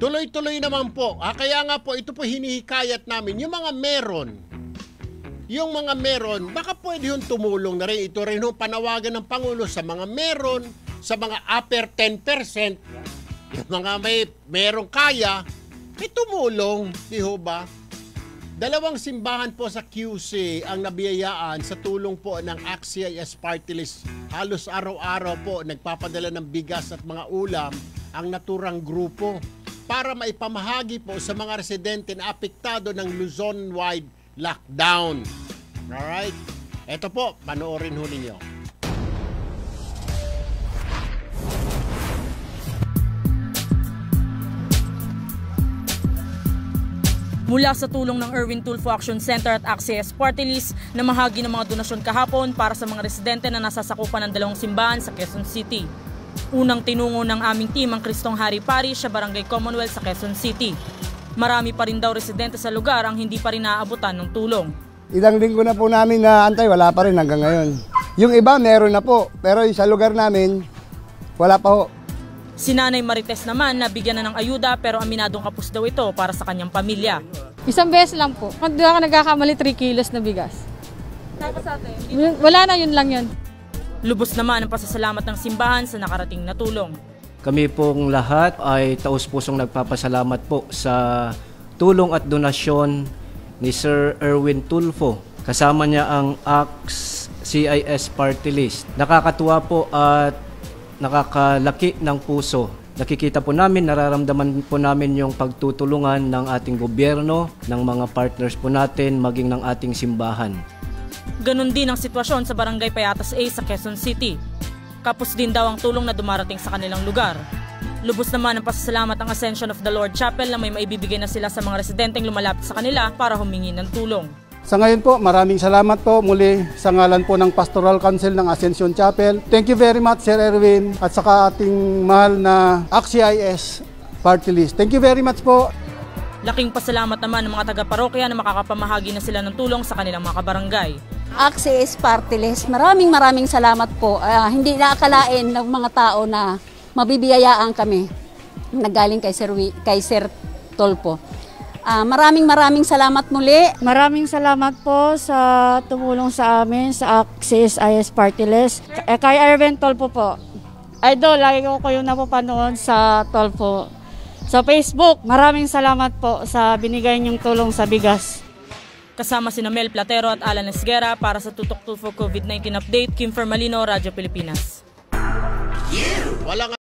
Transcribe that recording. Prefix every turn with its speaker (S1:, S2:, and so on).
S1: Tuloy-tuloy naman po. Kaya nga po, ito po hinihikayat namin. Yung mga meron, baka pwede yung tumulong na rin. Ito rin yung panawagan ng Pangulo sa mga meron, sa mga upper 10%, yung mga merong kaya, tumulong, di ho ba? 2 simbahan po sa QC ang nabiyayaan sa tulong po ng ACT-CIS Party List. Halos araw-araw po nagpapadala ng bigas at mga ulam ang naturang grupo para maipamahagi po sa mga residente na apektado ng Luzon-wide lockdown. Alright? Ito po, panoorin ho ninyo.
S2: Mula sa tulong ng Erwin Tulfo Action Center at ACT-CIS Party List na mahagi ng mga donasyon kahapon para sa mga residente na nasasakupan ng 2 simbahan sa Quezon City. Unang tinungo ng aming team ang Kristong Hari Parish sa Barangay Commonwealth sa Quezon City. Marami pa rin daw residente sa lugar ang hindi pa rin naaabutan ng tulong.
S3: Ilang linggo na po namin na antay, wala pa rin hanggang ngayon. Yung iba meron na po, pero yung sa lugar namin, wala pa po.
S2: Si Nanay Marites naman nabigyan na ng ayuda pero aminadong kapos daw ito para sa kanyang pamilya.
S4: Isang beses lang po. Kung di ako nagkakamali, 3 kilos na bigas.
S2: Tapos ate?
S4: Wala na, yun lang yun.
S2: Lubos naman ang pasasalamat ng simbahan sa nakarating na tulong.
S5: Kami pong lahat ay taus-pusong nagpapasalamat po sa tulong at donasyon ni Sir Erwin Tulfo. Kasama niya ang ACT-CIS Party List. Nakakatuwa po at nakakalaki ng puso. Nakikita po namin, nararamdaman po namin yung pagtutulungan ng ating gobyerno, ng mga partners po natin, maging ng ating simbahan.
S2: Ganon din ang sitwasyon sa Barangay Payatas A sa Quezon City. Kapos din daw ang tulong na dumarating sa kanilang lugar. Lubos naman ang pasasalamat ang Ascension of the Lord Chapel na may maibibigay na sila sa mga residenteng lumalapit sa kanila para humingi ng tulong.
S3: Sa ngayon po, maraming salamat po muli sa ngalan po ng Pastoral Council ng Ascension Chapel. Thank you very much, Sir Erwin, at saka ating mahal na ACT-CIS Party List. Thank you very much po.
S2: Laking pasalamat naman ng mga taga-parokya na makakapamahagi na sila ng tulong sa kanilang mga kabarangay.
S6: ACT-CIS Party List, maraming salamat po. Hindi naakalain ng mga tao na mabibiyayaan kami na galing kay Sir Tulfo. Maraming salamat muli.
S4: Maraming salamat po sa tumulong sa amin sa ACT-CIS Party List. Kay Erwin Tulfo po. Idol, lagi ko yung napapanood sa Tulfo. Sa Facebook, maraming salamat po sa binigay niyong tulong sa bigas.
S2: Kasama sina Mel Platero at Alan Esguera para sa Tutok Tulfo COVID-19 Update, Kim Fermalino, Radyo Pilipinas.
S1: Walang